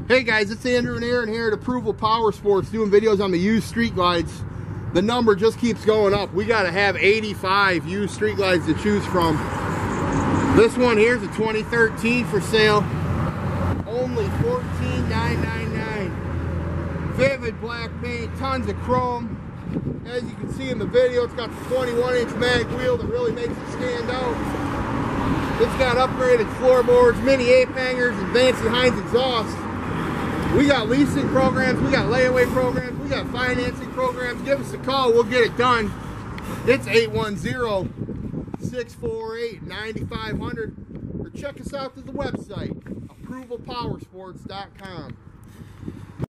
Hey guys, it's Andrew and Aaron here at Approval Power Sports doing videos on the used street glides. The number just keeps going up. We got to have 85 used street glides to choose from. This one here is a 2013 for sale. Only $14,999. Vivid black paint, tons of chrome. As you can see in the video, it's got the 21-inch mag wheel that really makes it stand out. It's got upgraded floorboards, mini ape hangers, and fancy Heinz exhaust. We got leasing programs, we got layaway programs, we got financing programs. Give us a call, we'll get it done. It's 810-648-9500, or check us out through the website, approvalpowersports.com.